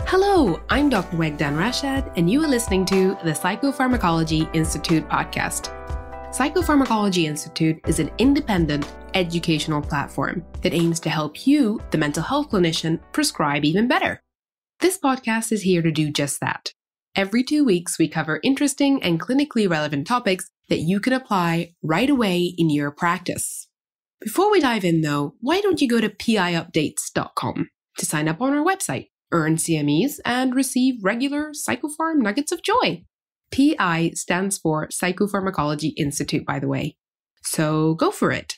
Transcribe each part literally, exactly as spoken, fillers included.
Hello, I'm Doctor Wegdan Rashad, and you are listening to the Psychopharmacology Institute podcast. Psychopharmacology Institute is an independent educational platform that aims to help you, the mental health clinician, prescribe even better. This podcast is here to do just that. Every two weeks, we cover interesting and clinically relevant topics that you can apply right away in your practice. Before we dive in though, why don't you go to p i updates dot com to sign up on our website, earn C M Es, and receive regular Psychopharm nuggets of joy. P I stands for Psychopharmacology Institute, by the way. So go for it.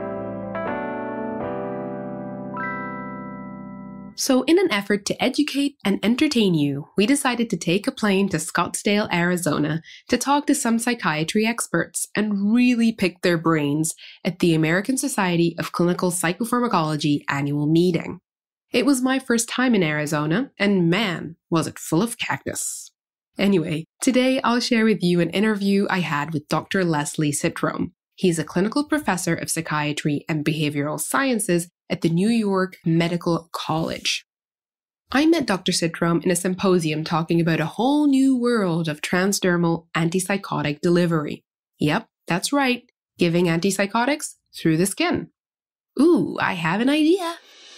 So in an effort to educate and entertain you, we decided to take a plane to Scottsdale, Arizona to talk to some psychiatry experts and really pick their brains at the American Society of Clinical Psychopharmacology annual meeting. It was my first time in Arizona, and man, was it full of cactus. Anyway, today I'll share with you an interview I had with Doctor Leslie Citrome. He's a clinical professor of psychiatry and behavioral sciences at the New York Medical College. I met Doctor Citrome in a symposium talking about a whole new world of transdermal antipsychotic delivery. Yep, that's right, giving antipsychotics through the skin. Ooh, I have an idea.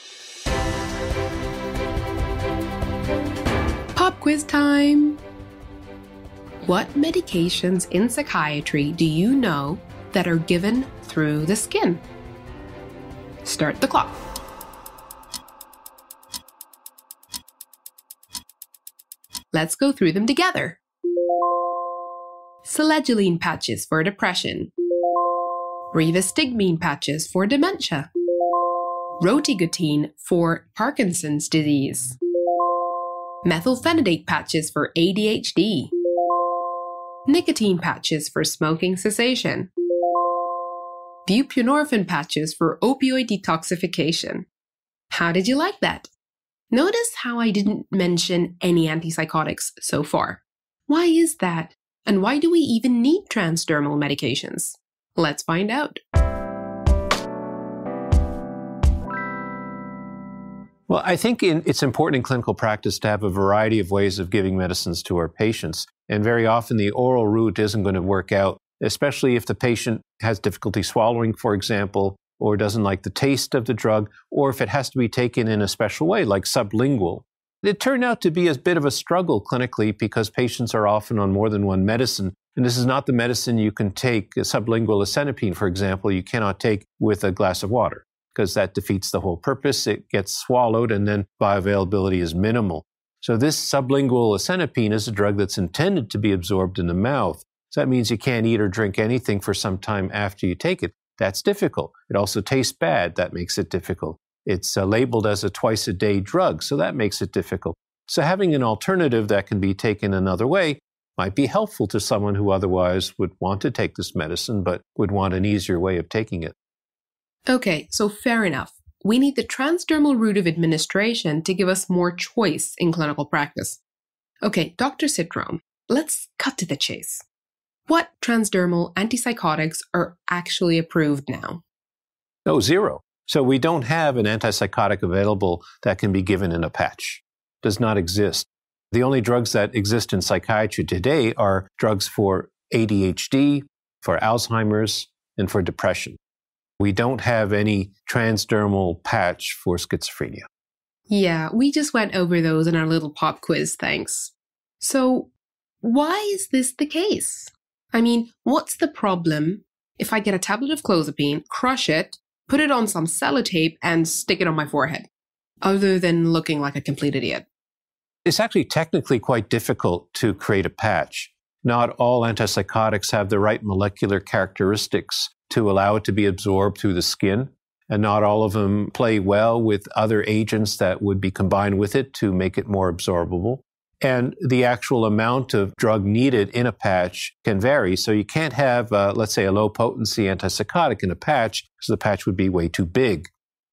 Pop quiz time! What medications in psychiatry do you know that are given through the skin? Start the clock. Let's go through them together. Selegiline patches for depression. Rivastigmine patches for dementia. Rotigotine for Parkinson's disease. Methylphenidate patches for A D H D. Nicotine patches for smoking cessation. Buprenorphine patches for opioid detoxification. How did you like that? Notice how I didn't mention any antipsychotics so far. Why is that? And why do we even need transdermal medications? Let's find out. Well, I think in, it's important in clinical practice to have a variety of ways of giving medicines to our patients. And very often the oral route isn't going to work out, especially if the patient has difficulty swallowing, for example, or doesn't like the taste of the drug, or if it has to be taken in a special way, like sublingual. It turned out to be a bit of a struggle clinically because patients are often on more than one medicine. And this is not the medicine you can take, sublingual Asenapine, for example, you cannot take with a glass of water, because that defeats the whole purpose. It gets swallowed and then bioavailability is minimal. So this sublingual Asenapine is a drug that's intended to be absorbed in the mouth. So that means you can't eat or drink anything for some time after you take it. That's difficult. It also tastes bad. That makes it difficult. It's uh, labeled as a twice a day drug, so that makes it difficult. So having an alternative that can be taken another way might be helpful to someone who otherwise would want to take this medicine, but would want an easier way of taking it. Okay, so fair enough. We need the transdermal route of administration to give us more choice in clinical practice. Okay, Doctor Citrome, let's cut to the chase. What transdermal antipsychotics are actually approved now? Oh, zero. So we don't have an antipsychotic available that can be given in a patch. It does not exist. The only drugs that exist in psychiatry today are drugs for A D H D, for Alzheimer's, and for depression. We don't have any transdermal patch for schizophrenia. Yeah, we just went over those in our little pop quiz, thanks. So, why is this the case? I mean, what's the problem if I get a tablet of clozapine, crush it, put it on some sellotape, and stick it on my forehead, other than looking like a complete idiot? It's actually technically quite difficult to create a patch. Not all antipsychotics have the right molecular characteristics to allow it to be absorbed through the skin, and not all of them play well with other agents that would be combined with it to make it more absorbable. And the actual amount of drug needed in a patch can vary. So you can't have, uh, let's say, a low-potency antipsychotic in a patch, because the patch would be way too big.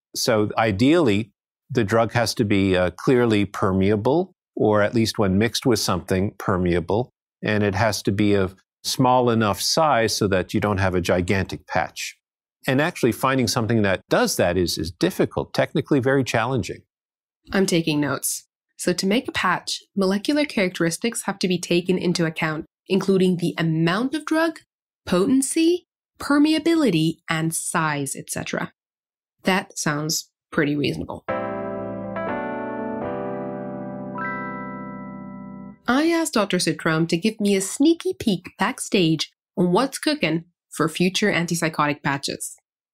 So ideally, the drug has to be uh, clearly permeable, or at least when mixed with something, permeable. And it has to be of small enough size so that you don't have a gigantic patch. And actually finding something that does that is, is difficult, technically very challenging. I'm taking notes. So to make a patch, molecular characteristics have to be taken into account, including the amount of drug, potency, permeability, and size, et cetera. That sounds pretty reasonable. I asked Doctor Citrome to give me a sneaky peek backstage on what's cooking for future antipsychotic patches.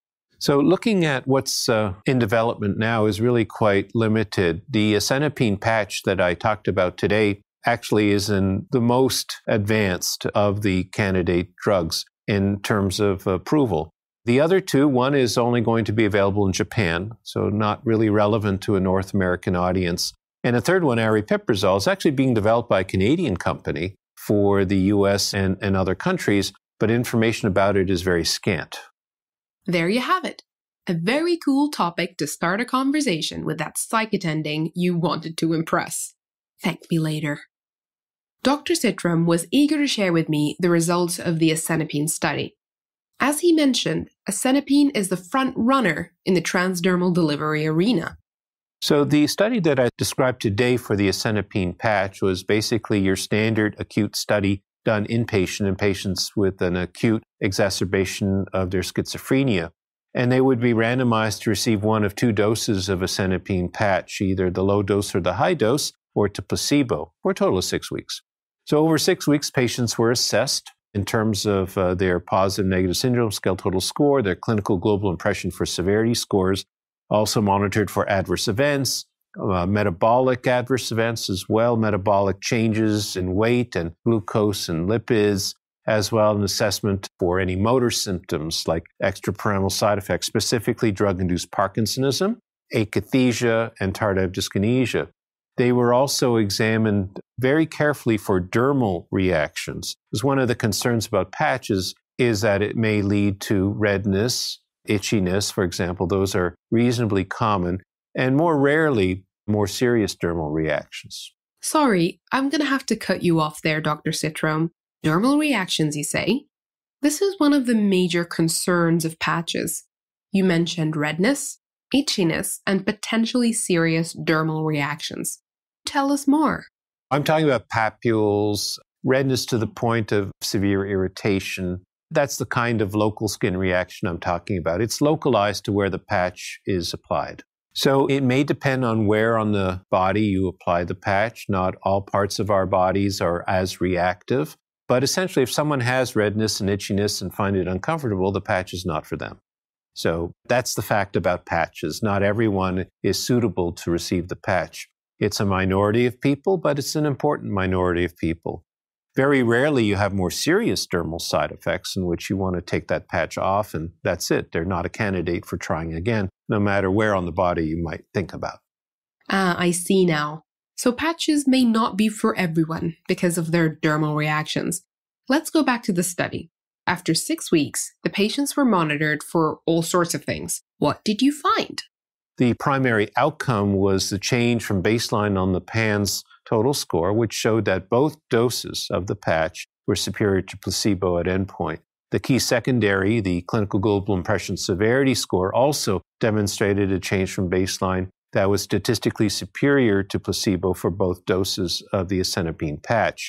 So looking at what's uh, in development now is really quite limited. The Asenapine patch that I talked about today actually is in the most advanced of the candidate drugs in terms of approval. The other two, one is only going to be available in Japan, so not really relevant to a North American audience. And a third one, aripiprazole, is actually being developed by a Canadian company for the U S and, and other countries, but information about it is very scant. There you have it. A very cool topic to start a conversation with that psych attending you wanted to impress. Thank me later. Doctor Citrome was eager to share with me the results of the Asenapine study. As he mentioned, Asenapine is the front runner in the transdermal delivery arena. So the study that I described today for the Asenapine patch was basically your standard acute study done inpatient in patients with an acute exacerbation of their schizophrenia. And they would be randomized to receive one of two doses of Asenapine patch, either the low dose or the high dose, or to placebo, for a total of six weeks. So over six weeks, patients were assessed in terms of uh, their positive negative syndrome scale total score, their clinical global impression for severity scores, also monitored for adverse events, uh, metabolic adverse events as well, metabolic changes in weight and glucose and lipids, as well as an assessment for any motor symptoms like extrapyramidal side effects, specifically drug-induced Parkinsonism, akathisia, and tardive dyskinesia. They were also examined very carefully for dermal reactions, because one of the concerns about patches is that it may lead to redness, itchiness, for example. Those are reasonably common, and more rarely, more serious dermal reactions. Sorry, I'm going to have to cut you off there, Doctor Citrome. Dermal reactions, you say? This is one of the major concerns of patches. You mentioned redness, itchiness, and potentially serious dermal reactions. Tell us more. I'm talking about papules, redness to the point of severe irritation. That's the kind of local skin reaction I'm talking about. It's localized to where the patch is applied. So it may depend on where on the body you apply the patch. Not all parts of our bodies are as reactive. But essentially, if someone has redness and itchiness and find it uncomfortable, the patch is not for them. So that's the fact about patches. Not everyone is suitable to receive the patch. It's a minority of people, but it's an important minority of people. Very rarely you have more serious dermal side effects in which you want to take that patch off, and that's it. They're not a candidate for trying again, no matter where on the body you might think about. Ah, I see now. So patches may not be for everyone because of their dermal reactions. Let's go back to the study. After six weeks, the patients were monitored for all sorts of things. What did you find? The primary outcome was the change from baseline on the PANSS total score, which showed that both doses of the patch were superior to placebo at endpoint. The key secondary, the clinical global impression severity score, also demonstrated a change from baseline that was statistically superior to placebo for both doses of the Asenapine patch.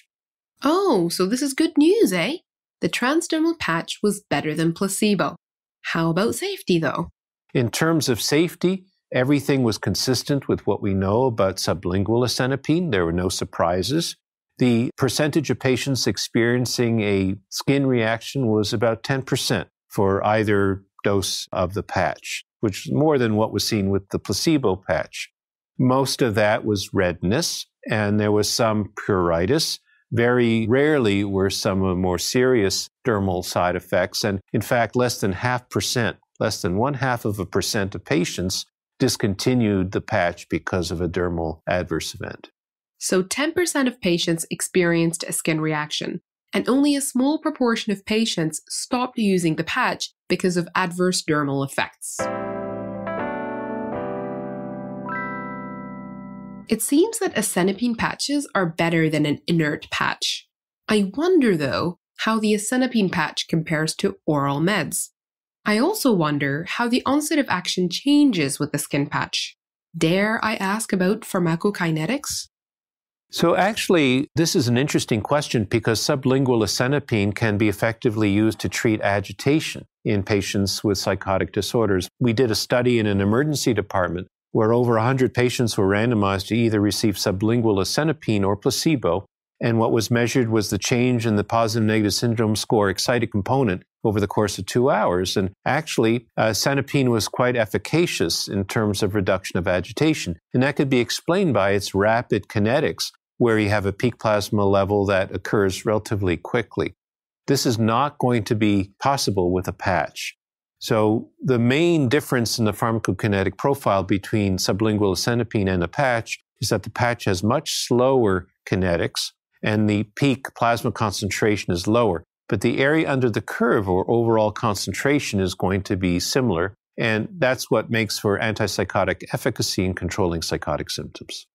Oh, so this is good news, eh? The transdermal patch was better than placebo. How about safety, though? In terms of safety, everything was consistent with what we know about sublingual Asenapine. There were no surprises. The percentage of patients experiencing a skin reaction was about ten percent for either dose of the patch, which is more than what was seen with the placebo patch. Most of that was redness, and there was some pruritus. Very rarely were some of the more serious dermal side effects, and in fact, less than half percent, less than one half of a percent of patients discontinued the patch because of a dermal adverse event. So ten percent of patients experienced a skin reaction, and only a small proportion of patients stopped using the patch because of adverse dermal effects. It seems that Asenapine patches are better than an inert patch. I wonder, though, how the Asenapine patch compares to oral meds. I also wonder how the onset of action changes with the skin patch. Dare I ask about pharmacokinetics? So actually, this is an interesting question because sublingual asenapine can be effectively used to treat agitation in patients with psychotic disorders. We did a study in an emergency department where over one hundred patients were randomized to either receive sublingual asenapine or placebo, and what was measured was the change in the positive negative syndrome score excited component over the course of two hours. And actually, uh, asenapine was quite efficacious in terms of reduction of agitation. And that could be explained by its rapid kinetics, where you have a peak plasma level that occurs relatively quickly. This is not going to be possible with a patch. So the main difference in the pharmacokinetic profile between sublingual asenapine and a patch is that the patch has much slower kinetics, and the peak plasma concentration is lower. But the area under the curve, or overall concentration, is going to be similar. And that's what makes for antipsychotic efficacy in controlling psychotic symptoms.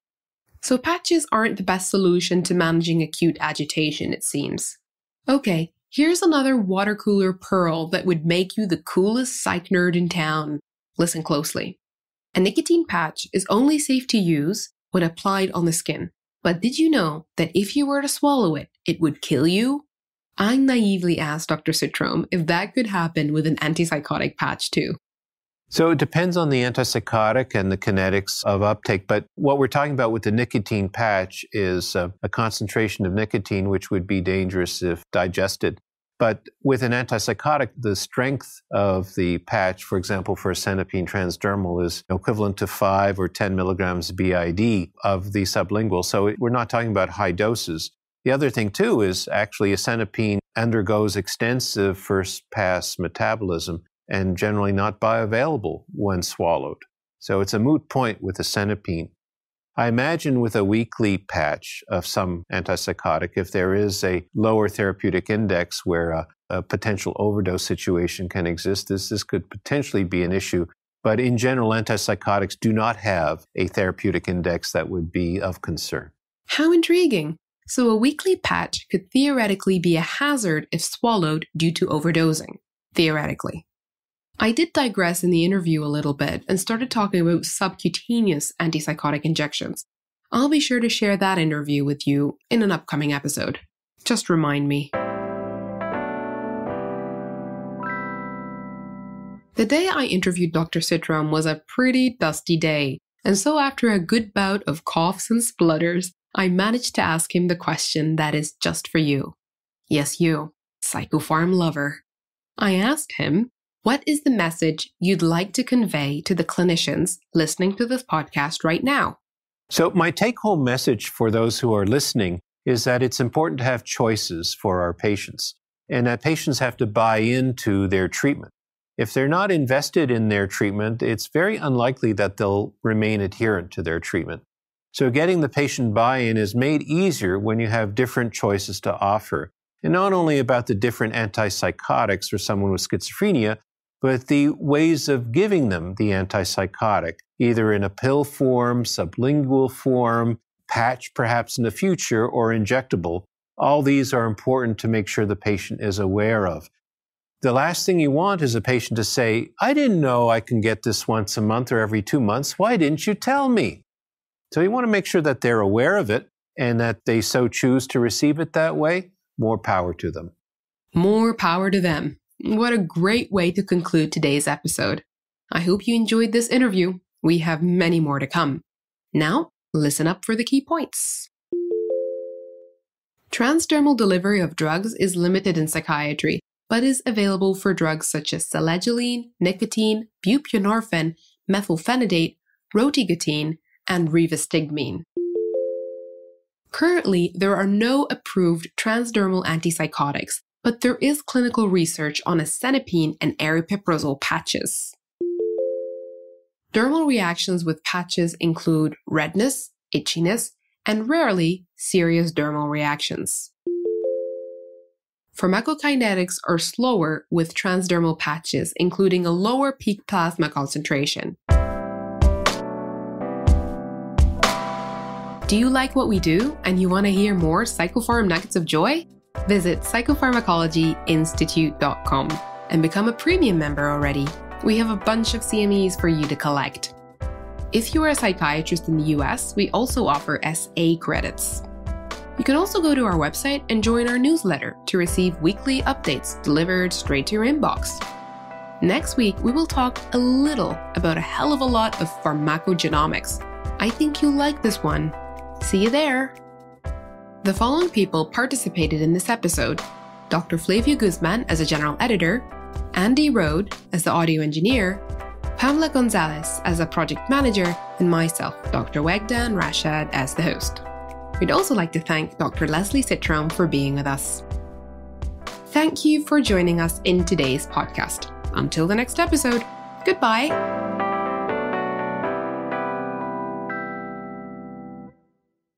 So patches aren't the best solution to managing acute agitation, it seems. Okay, here's another water cooler pearl that would make you the coolest psych nerd in town. Listen closely. A nicotine patch is only safe to use when applied on the skin. But did you know that if you were to swallow it, it would kill you? I naively asked Doctor Citrome if that could happen with an antipsychotic patch too. So it depends on the antipsychotic and the kinetics of uptake, but what we're talking about with the nicotine patch is uh, a concentration of nicotine which would be dangerous if digested. But with an antipsychotic, the strength of the patch, for example, for asenapine transdermal, is equivalent to five or ten milligrams B I D of the sublingual. So we're not talking about high doses. The other thing, too, is actually asenapine undergoes extensive first-pass metabolism and generally not bioavailable when swallowed. So it's a moot point with asenapine. I imagine with a weekly patch of some antipsychotic, if there is a lower therapeutic index where a, a potential overdose situation can exist, this, this could potentially be an issue. But in general, antipsychotics do not have a therapeutic index that would be of concern. How intriguing. So a weekly patch could theoretically be a hazard if swallowed due to overdosing. Theoretically. I did digress in the interview a little bit and started talking about subcutaneous antipsychotic injections. I'll be sure to share that interview with you in an upcoming episode. Just remind me. The day I interviewed Doctor Citrome was a pretty dusty day, and so after a good bout of coughs and splutters, I managed to ask him the question that is just for you. Yes, you, psychopharm lover. I asked him, what is the message you'd like to convey to the clinicians listening to this podcast right now? So my take-home message for those who are listening is that it's important to have choices for our patients, and that patients have to buy into their treatment. If they're not invested in their treatment, it's very unlikely that they'll remain adherent to their treatment. So getting the patient buy-in is made easier when you have different choices to offer. And not only about the different antipsychotics for someone with schizophrenia, but the ways of giving them the antipsychotic, either in a pill form, sublingual form, patch perhaps in the future, or injectable. All these are important to make sure the patient is aware of. The last thing you want is a patient to say, I didn't know I can get this once a month or every two months. Why didn't you tell me? So you want to make sure that they're aware of it and that they so choose to receive it that way. More power to them. More power to them. What a great way to conclude today's episode. I hope you enjoyed this interview. We have many more to come. Now, listen up for the key points. Transdermal delivery of drugs is limited in psychiatry, but is available for drugs such as selegiline, nicotine, buprenorphine, methylphenidate, rotigotine, and rivastigmine. Currently, there are no approved transdermal antipsychotics, but there is clinical research on asenapine and aripiprazole patches. Dermal reactions with patches include redness, itchiness, and rarely serious dermal reactions. Pharmacokinetics are slower with transdermal patches, including a lower peak plasma concentration. Do you like what we do and you want to hear more Psychopharm nuggets of joy? Visit psychopharmacology institute dot com and become a premium member already. We have a bunch of C M Es for you to collect. If you are a psychiatrist in the U S, we also offer S A credits. You can also go to our website and join our newsletter to receive weekly updates delivered straight to your inbox. Next week, we will talk a little about a hell of a lot of pharmacogenomics. I think you'll like this one. See you there! The following people participated in this episode: Doctor Flavio Guzman as a general editor, Andy Rode as the audio engineer, Pamela Gonzalez as a project manager, and myself, Doctor Wegdan Rashad, as the host. We'd also like to thank Doctor Leslie Citrome for being with us. Thank you for joining us in today's podcast. Until the next episode, goodbye!